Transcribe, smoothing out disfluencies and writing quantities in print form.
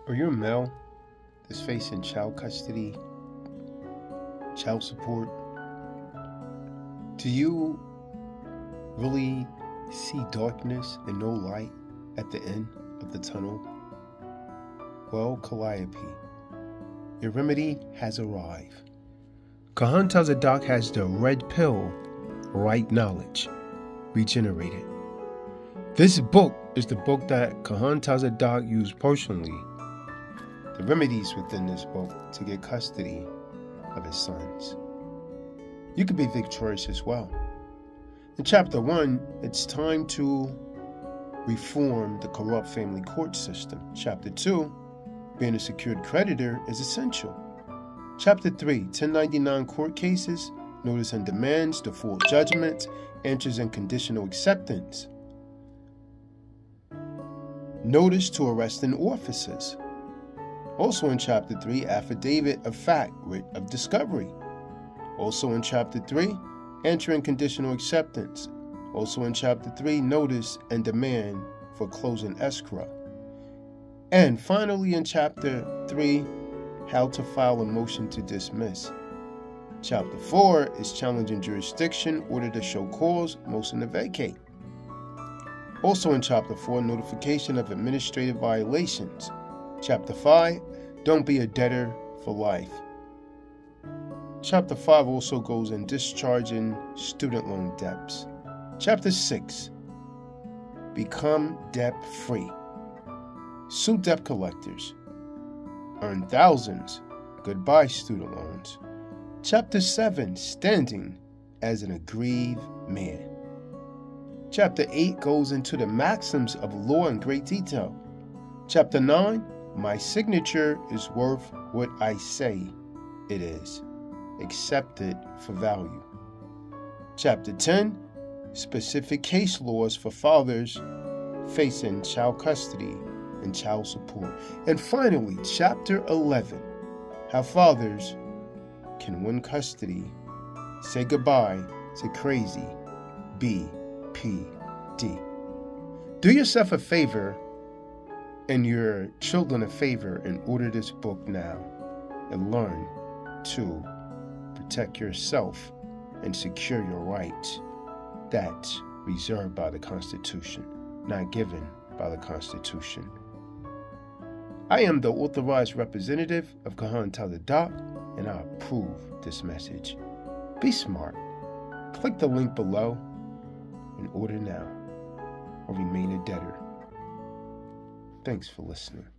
Are you a male that's facing child custody, child support? Do you really see darkness and no light at the end of the tunnel? Well, Calliope, your remedy has arrived. Kahan tells the doc has the red pill, right knowledge, regenerated. This book is the book that Kahan tells the doc used personally. The remedies within this book to get custody of his sons. You could be victorious as well. In chapter 1, it's time to reform the corrupt family court system. Chapter 2, being a secured creditor is essential. Chapter 3, 1099 court cases, notice and demands, default judgments, answers and conditional acceptance. Notice to arresting officers. Also in Chapter 3, affidavit of fact, writ of discovery. Also in Chapter 3, entering conditional acceptance. Also in Chapter 3, notice and demand for closing escrow. And finally in Chapter 3, how to file a motion to dismiss. Chapter 4 is challenging jurisdiction, order to show cause, motion to vacate. Also in Chapter 4, notification of administrative violations. Chapter 5, don't be a debtor for life. Chapter 5 also goes in discharging student loan debts. Chapter 6, become debt-free. Sue debt collectors. Earn thousands. Goodbye student loans. Chapter 7, standing as an aggrieved man. Chapter 8 goes into the maxims of law in great detail. Chapter 9, my signature is worth what I say it is. Accept it for value. Chapter 10, specific case laws for fathers facing child custody and child support. And finally, Chapter 11, how fathers can win custody, say goodbye to crazy BPD. Do yourself a favor and your children a favor and order this book now and learn to protect yourself and secure your rights that's reserved by the Constitution, not given by the Constitution. I am the authorized representative of Kahan Doc, and I approve this message. Be smart. Click the link below and order now or remain a debtor. Thanks for listening.